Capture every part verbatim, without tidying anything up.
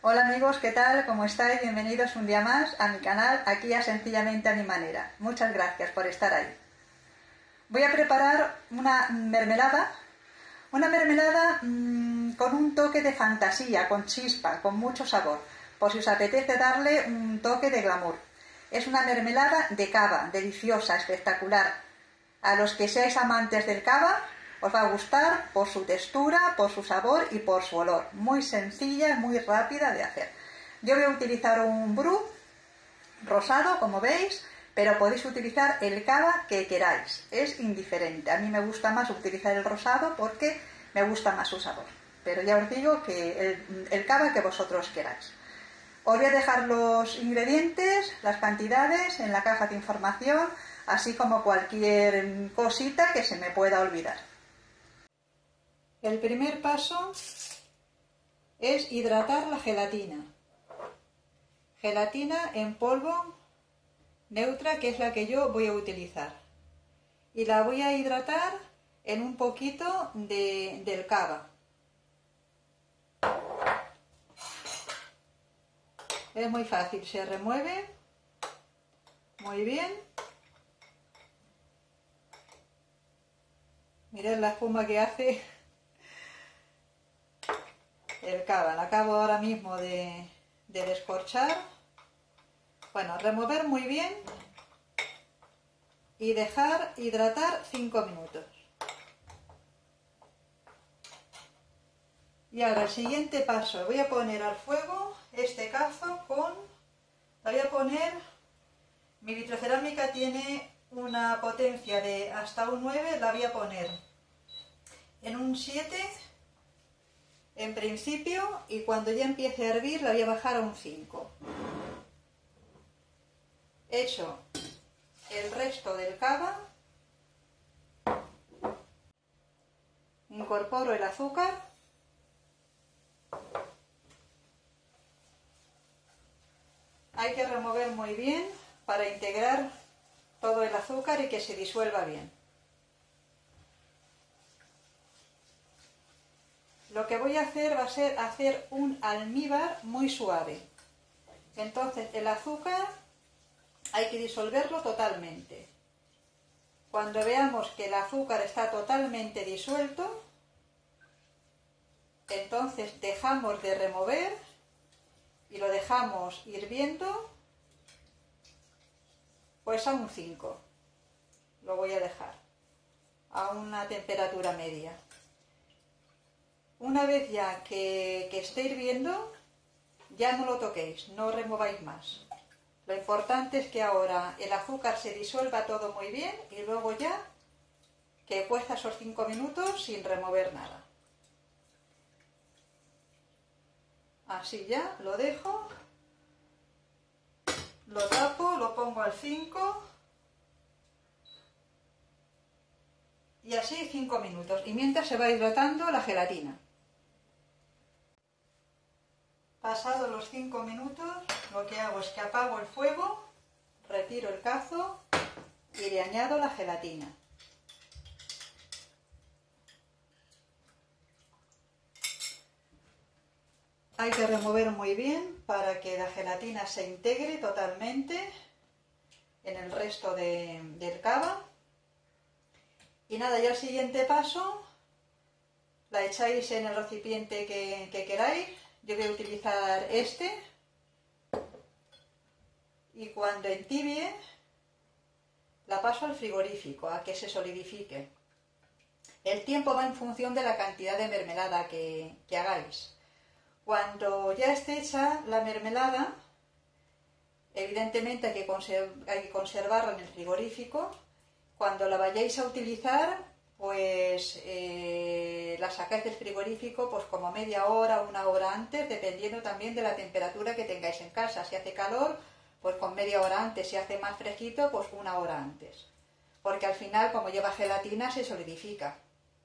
Hola amigos, ¿qué tal? ¿Cómo estáis? Bienvenidos un día más a mi canal, aquí a Sencillamente a mi manera. Muchas gracias por estar ahí. Voy a preparar una mermelada, una mermelada mmm, con un toque de fantasía, con chispa, con mucho sabor, por si os apetece darle un toque de glamour. Es una mermelada de cava, deliciosa, espectacular. A los que seáis amantes del cava, os va a gustar por su textura, por su sabor y por su olor. Muy sencilla, muy rápida de hacer. Yo voy a utilizar un bru rosado, como veis, pero podéis utilizar el cava que queráis. Es indiferente. A mí me gusta más utilizar el rosado porque me gusta más su sabor. Pero ya os digo que el, el cava que vosotros queráis. Os voy a dejar los ingredientes, las cantidades en la caja de información, así como cualquier cosita que se me pueda olvidar. El primer paso es hidratar la gelatina. Gelatina en polvo neutra, que es la que yo voy a utilizar. Y la voy a hidratar en un poquito de, del cava. Es muy fácil, se remueve muy bien. Mirad la espuma que hace el cava. La acabo ahora mismo de, de descorchar. Bueno, remover muy bien y dejar hidratar cinco minutos. Y ahora el siguiente paso, voy a poner al fuego este cazo con, la voy a poner, mi vitrocerámica tiene una potencia de hasta un nueve, la voy a poner en un siete en principio, y cuando ya empiece a hervir la voy a bajar a un cinco. Echo el resto del cava, incorporo el azúcar, hay que remover muy bien para integrar todo el azúcar y que se disuelva bien. Lo que voy a hacer va a ser hacer un almíbar muy suave. Entonces el azúcar hay que disolverlo totalmente. Cuando veamos que el azúcar está totalmente disuelto, entonces dejamos de remover y lo dejamos hirviendo pues a un cinco. Lo voy a dejar a una temperatura media. Una vez ya que, que esté hirviendo, ya no lo toquéis, no remováis más. Lo importante es que ahora el azúcar se disuelva todo muy bien y luego ya que cueza esos cinco minutos sin remover nada. Así ya lo dejo, lo tapo, lo pongo al cinco y así cinco minutos. Y mientras se va hidratando la gelatina. Pasados los cinco minutos, lo que hago es que apago el fuego, retiro el cazo y le añado la gelatina. Hay que remover muy bien para que la gelatina se integre totalmente en el resto de, del cava. Y nada, ya el siguiente paso, la echáis en el recipiente que, que queráis. Yo voy a utilizar este y cuando entibie la paso al frigorífico a que se solidifique. El tiempo va en función de la cantidad de mermelada que, que hagáis. Cuando ya esté hecha la mermelada, evidentemente hay que, conserv hay que conservarla en el frigorífico. Cuando la vayáis a utilizar, pues eh, la sacáis del frigorífico pues como media hora, una hora antes, dependiendo también de la temperatura que tengáis en casa. Si hace calor, pues con media hora antes; si hace más fresquito, pues una hora antes. Porque al final, como lleva gelatina, se solidifica.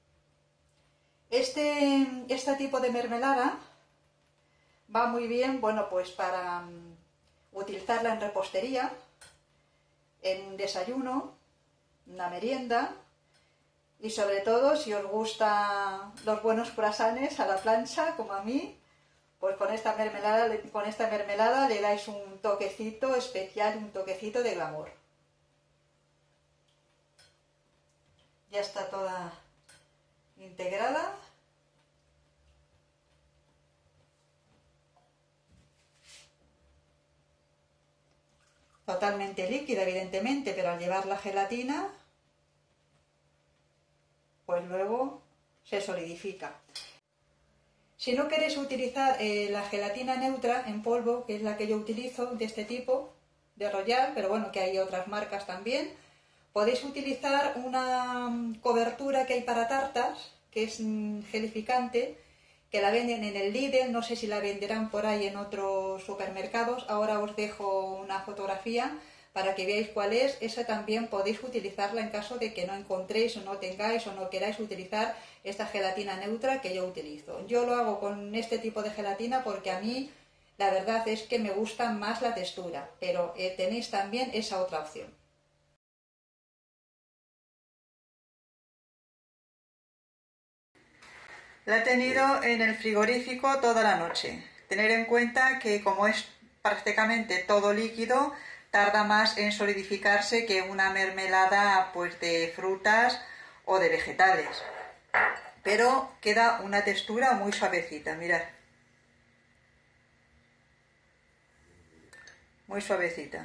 Este, este tipo de mermelada va muy bien, bueno, pues para um, utilizarla en repostería, en un desayuno, una merienda. Y sobre todo, si os gustan los buenos croissants a la plancha, como a mí, Pues con esta mermelada, con esta mermelada le dais un toquecito especial, un toquecito de glamour. Ya está toda integrada. Totalmente líquida, evidentemente, pero al llevar la gelatina, pues luego se solidifica. Si no queréis utilizar eh, la gelatina neutra en polvo, que es la que yo utilizo, de este tipo, de Royal, pero bueno, que hay otras marcas también, podéis utilizar una cobertura que hay para tartas, que es mm, gelificante, que la venden en el Lidl, no sé si la venderán por ahí en otros supermercados. Ahora os dejo una fotografía para que veáis cuál es. Esa también podéis utilizarla en caso de que no encontréis o no tengáis o no queráis utilizar esta gelatina neutra que yo utilizo. Yo lo hago con este tipo de gelatina porque a mí la verdad es que me gusta más la textura, pero eh, tenéis también esa otra opción. La he tenido en el frigorífico toda la noche. Tener en cuenta que como es prácticamente todo líquido, tarda más en solidificarse que una mermelada pues de frutas o de vegetales. Pero queda una textura muy suavecita, mirad. Muy suavecita.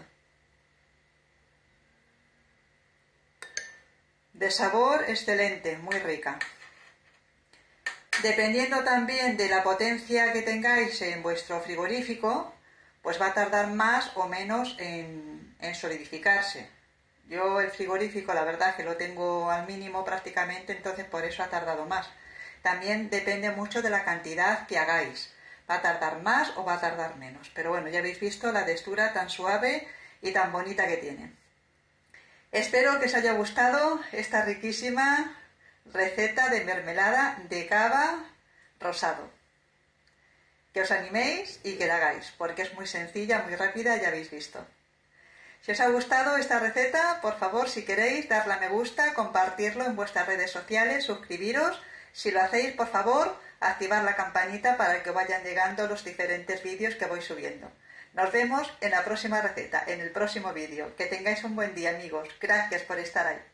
De sabor excelente, muy rica. Dependiendo también de la potencia que tengáis en vuestro frigorífico, pues va a tardar más o menos en, en solidificarse. Yo el frigorífico la verdad que lo tengo al mínimo prácticamente, entonces por eso ha tardado más. También depende mucho de la cantidad que hagáis. Va a tardar más o va a tardar menos. Pero bueno, ya habéis visto la textura tan suave y tan bonita que tiene. Espero que os haya gustado esta riquísima receta de mermelada de cava rosado. Que os animéis y que la hagáis, porque es muy sencilla, muy rápida, ya habéis visto. Si os ha gustado esta receta, por favor, si queréis, darle a me gusta, compartirlo en vuestras redes sociales, suscribiros. Si lo hacéis, por favor, activar la campanita para que os vayan llegando los diferentes vídeos que voy subiendo. Nos vemos en la próxima receta, en el próximo vídeo. Que tengáis un buen día, amigos. Gracias por estar ahí.